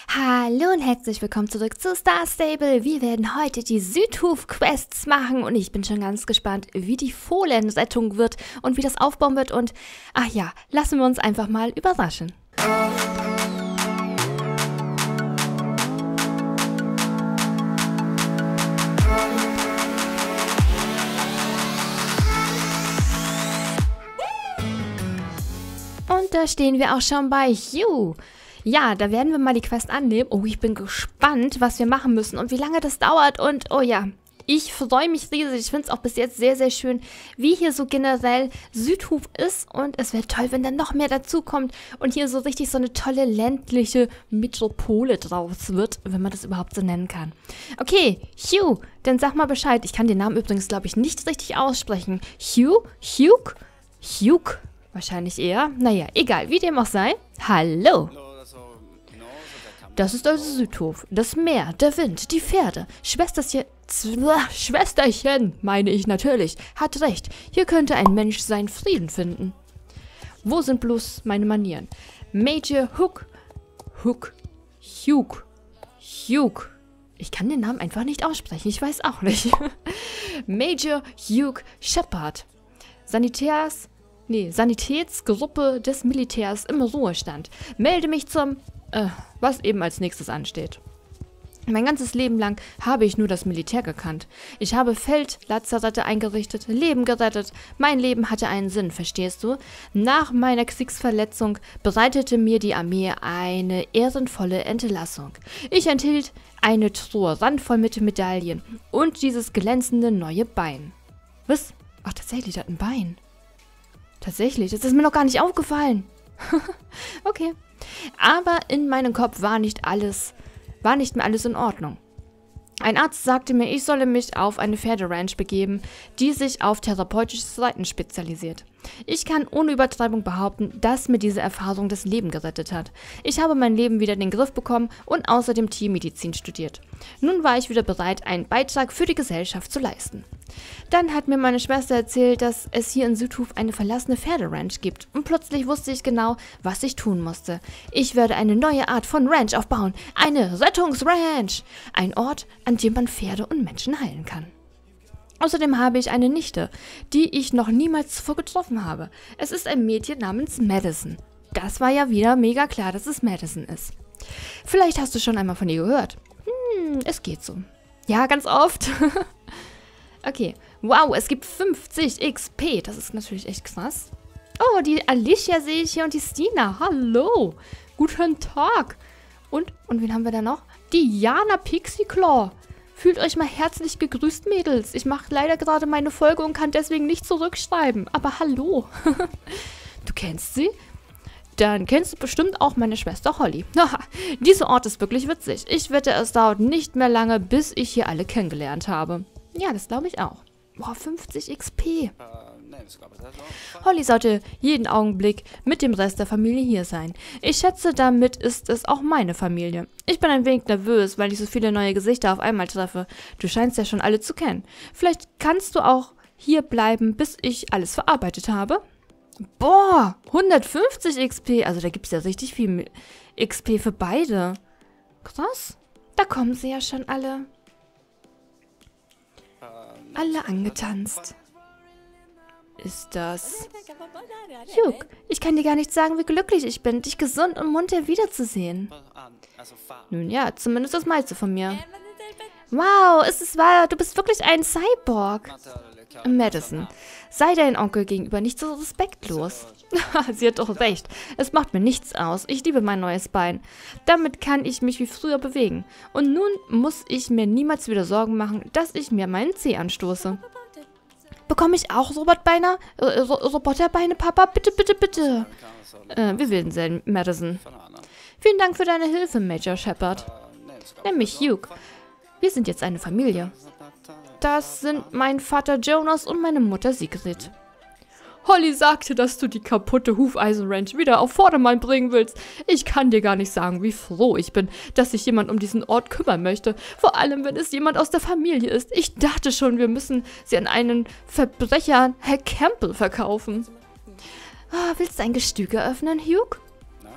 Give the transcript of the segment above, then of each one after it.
Hallo und herzlich willkommen zurück zu Star Stable. Wir werden heute die Südhof-Quests machen und ich bin schon ganz gespannt, wie die Fohlenrettung wird und wie das aufbauen wird und, ach ja, lassen wir uns einfach mal überraschen. Und da stehen wir auch schon bei Hugh. Ja, da werden wir mal die Quest annehmen. Oh, ich bin gespannt, was wir machen müssen und wie lange das dauert. Und oh ja, ich freue mich riesig. Ich finde es auch bis jetzt sehr, sehr schön, wie hier so generell Südhof ist. Und es wäre toll, wenn dann noch mehr dazu kommt und hier so richtig so eine tolle ländliche Metropole draus wird, wenn man das überhaupt so nennen kann. Okay, Hugh, dann sag mal Bescheid. Ich kann den Namen übrigens, glaube ich, nicht richtig aussprechen. Hugh? Wahrscheinlich eher. Naja, egal, wie dem auch sei. Hallo. Das ist also Südhof. Das Meer, der Wind, die Pferde. Schwesterchen, meine ich natürlich. Hat recht. Hier könnte ein Mensch seinen Frieden finden. Wo sind bloß meine Manieren? Major Hugh. Ich kann den Namen einfach nicht aussprechen. Ich weiß auch nicht. Major Hugh Shepard. Sanitätsgruppe des Militärs im Ruhestand. Melde mich zum, was eben als nächstes ansteht. Mein ganzes Leben lang habe ich nur das Militär gekannt. Ich habe Feldlazarette eingerichtet, Leben gerettet. Mein Leben hatte einen Sinn, verstehst du? Nach meiner Kriegsverletzung bereitete mir die Armee eine ehrenvolle Entlassung. Ich enthielt eine Truhe randvoll mit Medaillen und dieses glänzende neue Bein. Was? Ach, tatsächlich, das hat ein Bein. Tatsächlich, das ist mir noch gar nicht aufgefallen. Okay. Aber in meinem Kopf war nicht mehr alles in Ordnung. Ein Arzt sagte mir, ich solle mich auf eine Pferderanch begeben, die sich auf therapeutisches Reiten spezialisiert. Ich kann ohne Übertreibung behaupten, dass mir diese Erfahrung das Leben gerettet hat. Ich habe mein Leben wieder in den Griff bekommen und außerdem Tiermedizin studiert. Nun war ich wieder bereit, einen Beitrag für die Gesellschaft zu leisten. Dann hat mir meine Schwester erzählt, dass es hier in Südhof eine verlassene Pferderanch gibt. Und plötzlich wusste ich genau, was ich tun musste. Ich werde eine neue Art von Ranch aufbauen. Eine Rettungsranch. Ein Ort, an dem man Pferde und Menschen heilen kann. Außerdem habe ich eine Nichte, die ich noch niemals zuvor getroffen habe. Es ist ein Mädchen namens Madison. Das war ja wieder mega klar, dass es Madison ist. Vielleicht hast du schon einmal von ihr gehört. Es geht so. Ja, ganz oft. Okay. Wow, es gibt 50 XP. Das ist natürlich echt krass. Oh, die Alicia sehe ich hier und die Stina. Hallo. Guten Tag. Und wen haben wir da noch? Diana Pixieclaw. Fühlt euch mal herzlich gegrüßt, Mädels. Ich mache leider gerade meine Folge und kann deswegen nicht zurückschreiben. Aber hallo. Du kennst sie? Dann kennst du bestimmt auch meine Schwester Holly. Dieser Ort ist wirklich witzig. Ich wette, es dauert nicht mehr lange, bis ich hier alle kennengelernt habe. Ja, das glaube ich auch. Boah, 50 XP. Holly sollte jeden Augenblick mit dem Rest der Familie hier sein. Ich schätze, damit ist es auch meine Familie. Ich bin ein wenig nervös, weil ich so viele neue Gesichter auf einmal treffe. Du scheinst ja schon alle zu kennen. Vielleicht kannst du auch hier bleiben, bis ich alles verarbeitet habe. Boah, 150 XP. Also da gibt es ja richtig viel XP für beide. Krass. Da kommen sie ja schon alle. Alle angetanzt. Ist das... Hugh, ich kann dir gar nicht sagen, wie glücklich ich bin, dich gesund und munter wiederzusehen. Nun ja, zumindest das meiste von mir. Wow, ist es wahr, du bist wirklich ein Cyborg. Madison, sei dein Onkel gegenüber nicht so respektlos. Sie hat doch recht. Es macht mir nichts aus. Ich liebe mein neues Bein. Damit kann ich mich wie früher bewegen. Und nun muss ich mir niemals wieder Sorgen machen, dass ich mir meinen Zeh anstoße. Bekomme ich auch Roboterbeine, Papa? Bitte, bitte, bitte. Wir werden sehen, Madison. Vielen Dank für deine Hilfe, Major Shepard. Nenn mich Hugh. Wir sind jetzt eine Familie. Das sind mein Vater Jonas und meine Mutter Sigrid. Holly sagte, dass du die kaputte Hufeisenranch wieder auf Vordermann bringen willst. Ich kann dir gar nicht sagen, wie froh ich bin, dass sich jemand um diesen Ort kümmern möchte. Vor allem, wenn es jemand aus der Familie ist. Ich dachte schon, wir müssen sie an einen Verbrecher, Herr Campbell, verkaufen. Willst du ein Gestüge öffnen, Hugh?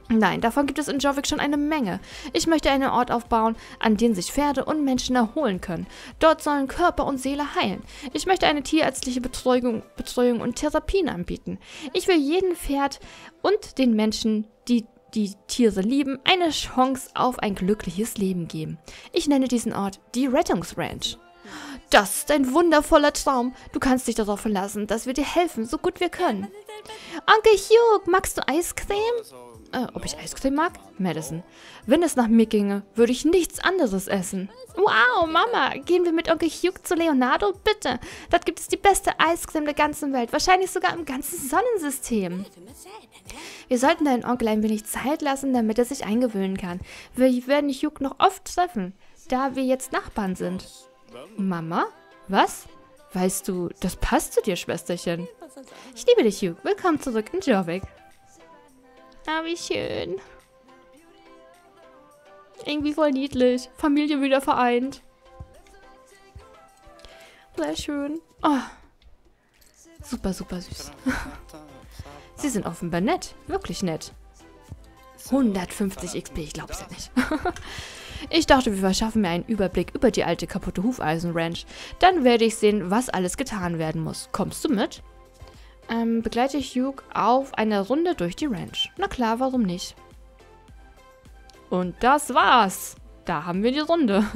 Nein, davon gibt es in Jorvik schon eine Menge. Ich möchte einen Ort aufbauen, an dem sich Pferde und Menschen erholen können. Dort sollen Körper und Seele heilen. Ich möchte eine tierärztliche Betreuung und Therapien anbieten. Ich will jedem Pferd und den Menschen, die die Tiere lieben, eine Chance auf ein glückliches Leben geben. Ich nenne diesen Ort die Rettungsranch. Das ist ein wundervoller Traum. Du kannst dich darauf verlassen, dass wir dir helfen, so gut wir können. Onkel Hugh, magst du Eiscreme? Ob ich Eiscreme mag? Madison. Wenn es nach mir ginge, würde ich nichts anderes essen. Wow, Mama, gehen wir mit Onkel Hugh zu Leonardo? Bitte. Dort gibt es die beste Eiscreme der ganzen Welt. Wahrscheinlich sogar im ganzen Sonnensystem. Wir sollten deinen Onkel ein wenig Zeit lassen, damit er sich eingewöhnen kann. Wir werden Hugh noch oft treffen, da wir jetzt Nachbarn sind. Mama? Was? Weißt du, das passt zu dir, Schwesterchen. Ich liebe dich, Hugh. Willkommen zurück in Jorvik. Ah, wie schön. Irgendwie voll niedlich. Familie wieder vereint. Sehr schön. Oh. Super, super süß. Sie sind offenbar nett. Wirklich nett. 150 XP, ich glaub's ja nicht. Ich dachte, wir verschaffen mir einen Überblick über die alte kaputte Hufeisen-Ranch. Dann werde ich sehen, was alles getan werden muss. Kommst du mit? Begleite ich Hugh auf eine Runde durch die Ranch. Na klar, warum nicht? Und das war's. Da haben wir die Runde.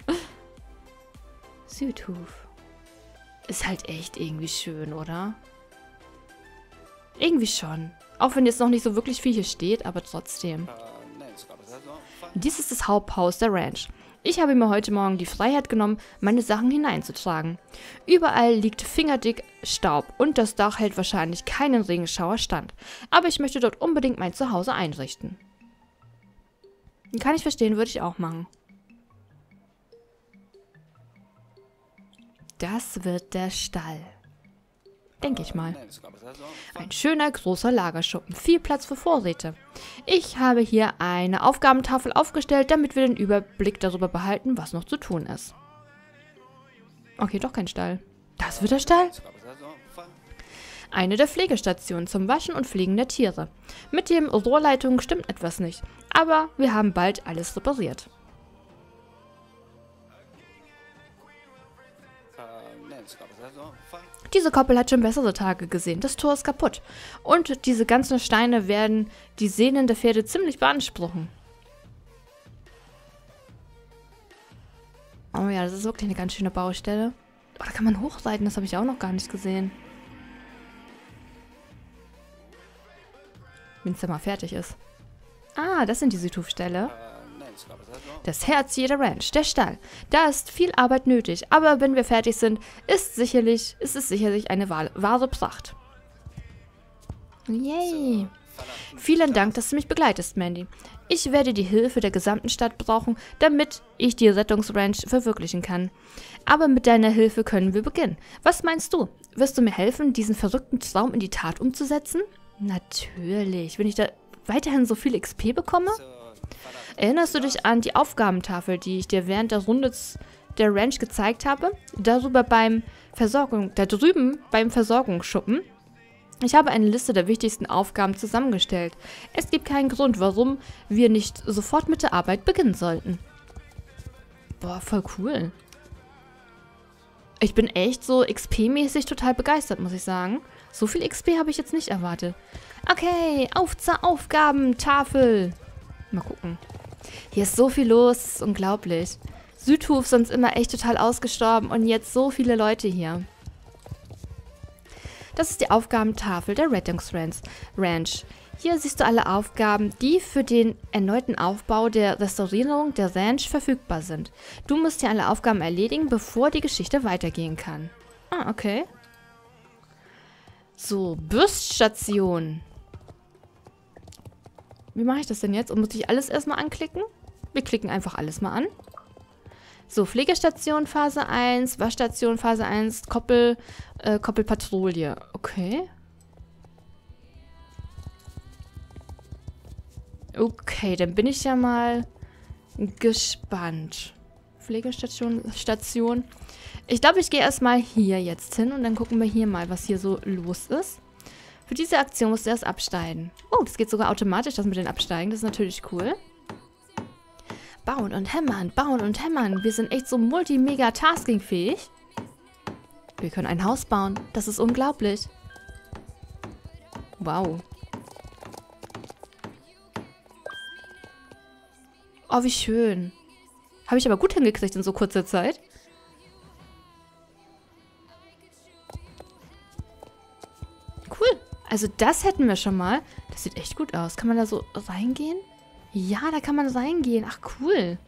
Südhof. Ist halt echt irgendwie schön, oder? Irgendwie schon. Auch wenn jetzt noch nicht so wirklich viel hier steht, aber trotzdem. Dies ist das Haupthaus der Ranch. Ich habe mir heute Morgen die Freiheit genommen, meine Sachen hineinzutragen. Überall liegt fingerdick Staub und das Dach hält wahrscheinlich keinen Regenschauer stand. Aber ich möchte dort unbedingt mein Zuhause einrichten. Kann ich verstehen, würde ich auch machen. Das wird der Stall. Denke ich mal. Ein schöner, großer Lagerschuppen. Viel Platz für Vorräte. Ich habe hier eine Aufgabentafel aufgestellt, damit wir den Überblick darüber behalten, was noch zu tun ist. Okay, doch kein Stall. Das wird der Stall? Eine der Pflegestationen zum Waschen und Pflegen der Tiere. Mit den Rohrleitungen stimmt etwas nicht, aber wir haben bald alles repariert. Diese Koppel hat schon bessere Tage gesehen. Das Tor ist kaputt. Und diese ganzen Steine werden die Sehnen der Pferde ziemlich beanspruchen. Oh ja, das ist wirklich eine ganz schöne Baustelle. Oh, da kann man hochreiten, das habe ich auch noch gar nicht gesehen. Wenn es dann mal fertig ist. Ah, das sind die Südhofställe. Das Herz jeder Ranch, der Stall. Da ist viel Arbeit nötig, aber wenn wir fertig sind, ist es sicherlich eine wahre Pracht. Yay! Vielen Dank, dass du mich begleitest, Mandy. Ich werde die Hilfe der gesamten Stadt brauchen, damit ich die Rettungsranch verwirklichen kann. Aber mit deiner Hilfe können wir beginnen. Was meinst du? Wirst du mir helfen, diesen verrückten Traum in die Tat umzusetzen? Natürlich. Wenn ich da weiterhin so viel XP bekomme? Erinnerst du dich an die Aufgabentafel, die ich dir während der Runde der Ranch gezeigt habe? Da drüben beim Versorgungsschuppen? Ich habe eine Liste der wichtigsten Aufgaben zusammengestellt. Es gibt keinen Grund, warum wir nicht sofort mit der Arbeit beginnen sollten. Boah, voll cool. Ich bin echt so XP-mäßig total begeistert, muss ich sagen. So viel XP habe ich jetzt nicht erwartet. Okay, auf zur Aufgabentafel. Mal gucken. Hier ist so viel los, das ist unglaublich. Südhof sonst immer echt total ausgestorben und jetzt so viele Leute hier. Das ist die Aufgabentafel der Rettungsranch. Hier siehst du alle Aufgaben, die für den erneuten Aufbau der Restaurierung der Ranch verfügbar sind. Du musst hier alle Aufgaben erledigen, bevor die Geschichte weitergehen kann. Ah, okay. So, Bürststation. Wie mache ich das denn jetzt? Und muss ich alles erstmal anklicken? Wir klicken einfach alles mal an. So, Pflegestation Phase 1, Waschstation Phase 1, Koppelpatrouille. Okay. Okay, dann bin ich ja mal gespannt. Pflegestation. Ich glaube, ich gehe erstmal hier jetzt hin und dann gucken wir hier mal, was hier so los ist. Für diese Aktion musst du erst absteigen. Oh, das geht sogar automatisch, das mit den Absteigen. Das ist natürlich cool. Bauen und hämmern, bauen und hämmern. Wir sind echt so multi-mega-tasking-fähig. Wir können ein Haus bauen. Das ist unglaublich. Wow. Oh, wie schön. Habe ich aber gut hingekriegt in so kurzer Zeit. Cool. Also das hätten wir schon mal. Das sieht echt gut aus. Kann man da so reingehen? Ja, da kann man reingehen. Ach, cool.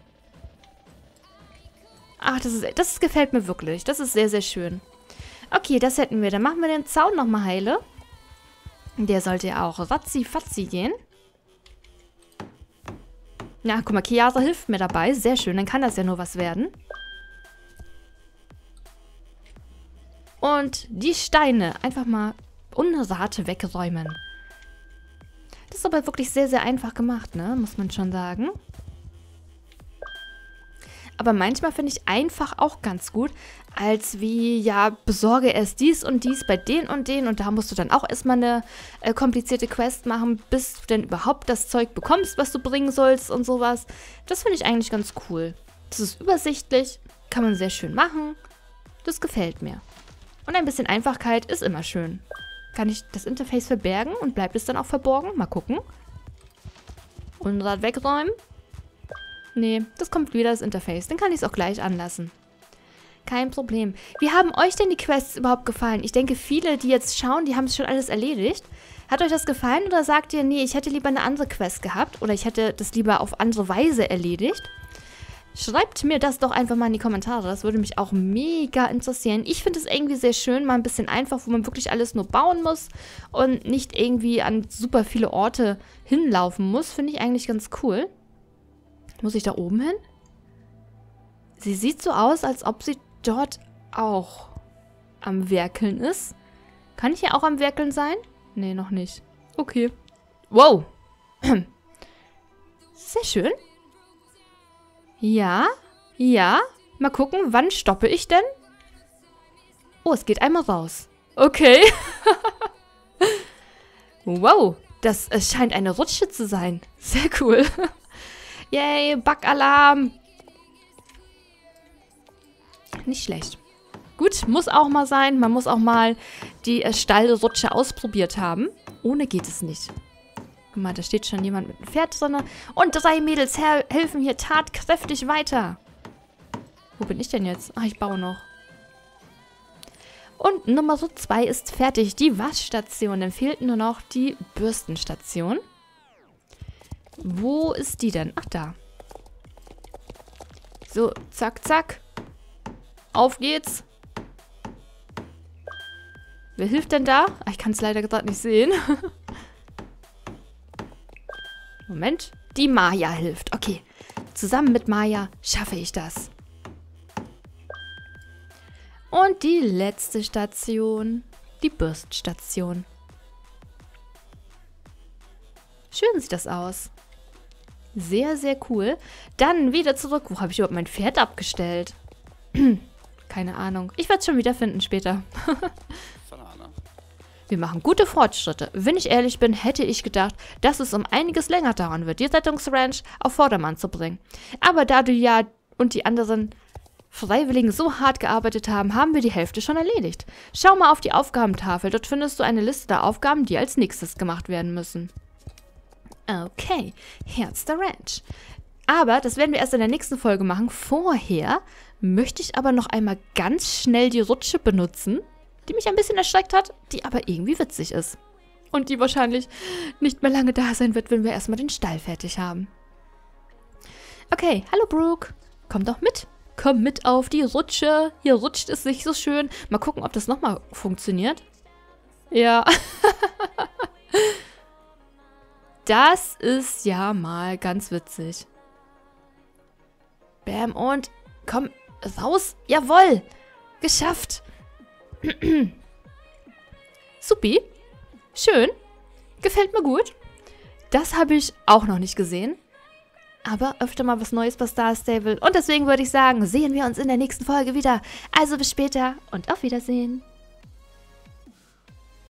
Ach, das gefällt mir wirklich. Das ist sehr, sehr schön. Okay, das hätten wir. Dann machen wir den Zaun nochmal heile. Der sollte ja auch ratzi-fatzi gehen. Na, guck mal, Chiara hilft mir dabei. Sehr schön, dann kann das ja nur was werden. Und die Steine einfach mal ohne Rate wegräumen. Das ist aber wirklich sehr, sehr einfach gemacht, ne? Muss man schon sagen. Aber manchmal finde ich einfach auch ganz gut, als wie, ja, besorge erst dies und dies bei den und den und da musst du dann auch erstmal eine komplizierte Quest machen, bis du denn überhaupt das Zeug bekommst, was du bringen sollst und sowas. Das finde ich eigentlich ganz cool. Das ist übersichtlich, kann man sehr schön machen. Das gefällt mir. Und ein bisschen Einfachkeit ist immer schön. Kann ich das Interface verbergen und bleibt es dann auch verborgen? Mal gucken. Unrad wegräumen. Nee, das kommt wieder das Interface. Dann kann ich es auch gleich anlassen. Kein Problem. Wie haben euch denn die Quests überhaupt gefallen? Ich denke, viele, die jetzt schauen, die haben es schon alles erledigt. Hat euch das gefallen oder sagt ihr, nee, ich hätte lieber eine andere Quest gehabt oder ich hätte das lieber auf andere Weise erledigt? Schreibt mir das doch einfach mal in die Kommentare. Das würde mich auch mega interessieren. Ich finde es irgendwie sehr schön, mal ein bisschen einfach, wo man wirklich alles nur bauen muss und nicht irgendwie an super viele Orte hinlaufen muss. Finde ich eigentlich ganz cool. Muss ich da oben hin? Sie sieht so aus, als ob sie dort auch am Werkeln ist. Kann ich hier auch am Werkeln sein? Nee, noch nicht. Okay. Wow. Sehr schön. Ja, ja. Mal gucken, wann stoppe ich denn? Oh, es geht einmal raus. Okay. Wow, das scheint eine Rutsche zu sein. Sehr cool. Yay, Bug-Alarm. Nicht schlecht. Gut, muss auch mal sein. Man muss auch mal die Stallrutsche ausprobiert haben. Ohne geht es nicht. Guck mal, da steht schon jemand mit einem Pferd drin. Und 3 Mädels helfen hier tatkräftig weiter. Wo bin ich denn jetzt? Ach, ich baue noch. Und Nummer 2 ist fertig. Die Waschstation. Dann fehlt nur noch die Bürstenstation. Wo ist die denn? Ach, da. So, zack, zack. Auf geht's. Wer hilft denn da? Ach, ich kann es leider gerade nicht sehen. Moment. Die Maya hilft. Okay. Zusammen mit Maya schaffe ich das. Und die letzte Station. Die Bürststation. Schön sieht das aus. Sehr, sehr cool. Dann wieder zurück. Wo habe ich überhaupt mein Pferd abgestellt? Keine Ahnung. Ich werde es schon wiederfinden später. Wir machen gute Fortschritte. Wenn ich ehrlich bin, hätte ich gedacht, dass es um einiges länger dauern wird, die Rettungsranch auf Vordermann zu bringen. Aber da du ja und die anderen Freiwilligen so hart gearbeitet haben, haben wir die Hälfte schon erledigt. Schau mal auf die Aufgabentafel. Dort findest du eine Liste der Aufgaben, die als nächstes gemacht werden müssen. Okay, Herz der Ranch. Aber das werden wir erst in der nächsten Folge machen. Vorher möchte ich aber noch einmal ganz schnell die Rutsche benutzen, die mich ein bisschen erschreckt hat, die aber irgendwie witzig ist. Und die wahrscheinlich nicht mehr lange da sein wird, wenn wir erstmal den Stall fertig haben. Okay, hallo Brooke. Komm doch mit. Komm mit auf die Rutsche. Hier rutscht es nicht so schön. Mal gucken, ob das nochmal funktioniert. Ja. Das ist ja mal ganz witzig. Bam und komm raus. Jawohl. Geschafft. Supi. Schön. Gefällt mir gut. Das habe ich auch noch nicht gesehen. Aber öfter mal was Neues bei Star Stable. Und deswegen würde ich sagen, sehen wir uns in der nächsten Folge wieder. Also bis später und auf Wiedersehen.